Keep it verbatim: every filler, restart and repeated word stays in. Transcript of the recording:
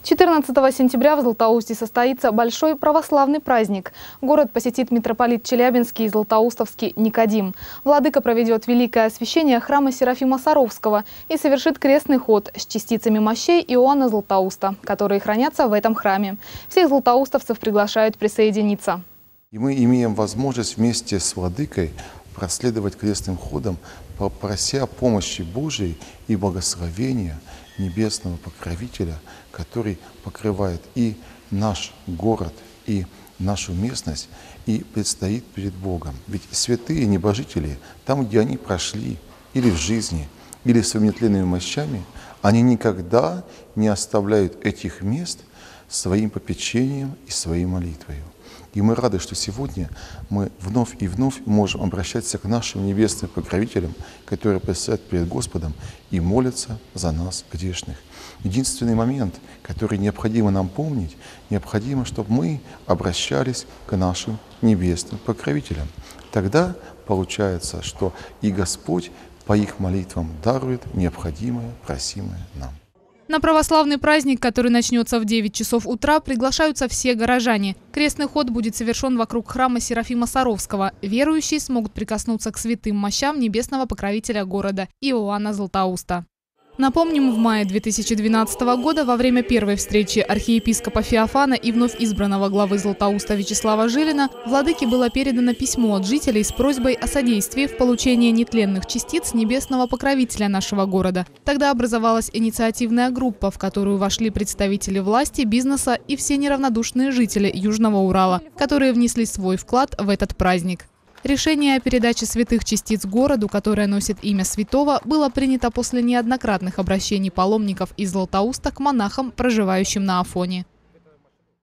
четырнадцатого сентября в Златоусте состоится большой православный праздник. Город посетит митрополит Челябинский и Златоустовский Никодим. Владыка проведет великое освящение храма Серафима Саровского и совершит крестный ход с частицами мощей Иоанна Златоуста, которые хранятся в этом храме. Всех златоустовцев приглашают присоединиться. И мы имеем возможность вместе с владыкой проследовать крестным ходом, прося помощи Божией и благословения небесного покровителя, который покрывает и наш город, и нашу местность, и предстоит перед Богом. Ведь святые небожители, там, где они прошли, или в жизни, или своими нетленными мощами, они никогда не оставляют этих мест своим попечением и своей молитвой. И мы рады, что сегодня мы вновь и вновь можем обращаться к нашим небесным покровителям, которые предстоят перед Господом и молятся за нас, грешных. Единственный момент, который необходимо нам помнить, необходимо, чтобы мы обращались к нашим небесным покровителям. Тогда получается, что и Господь по их молитвам дарует необходимое, просимое нам. На православный праздник, который начнется в девять часов утра, приглашаются все горожане. Крестный ход будет совершен вокруг храма Серафима Саровского. Верующие смогут прикоснуться к святым мощам небесного покровителя города Иоанна Златоуста. Напомним, в мае две тысячи двенадцатого года во время первой встречи архиепископа Феофана и вновь избранного главы Златоуста Вячеслава Жилина владыке было передано письмо от жителей с просьбой о содействии в получении нетленных частиц небесного покровителя нашего города. Тогда образовалась инициативная группа, в которую вошли представители власти, бизнеса и все неравнодушные жители Южного Урала, которые внесли свой вклад в этот праздник. Решение о передаче святых частиц городу, которое носит имя святого, было принято после неоднократных обращений паломников из Златоуста к монахам, проживающим на Афоне.